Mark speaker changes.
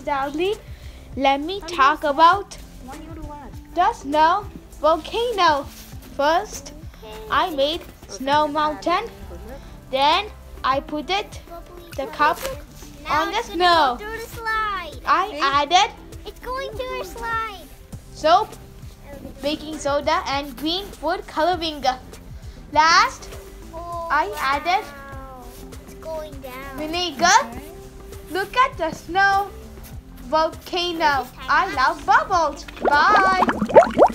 Speaker 1: darling. Let me talk about the snow volcano. First, I made snow mountain. Then I put the cup on the snow.
Speaker 2: Go through the slide.
Speaker 1: I added
Speaker 2: It's going through a slide.
Speaker 1: soap, baking soda, and green food coloring. Last,
Speaker 2: Oh,
Speaker 1: I added
Speaker 2: wow. It's going down.
Speaker 1: vinegar. Look at the snow volcano. I love bubbles. Bye.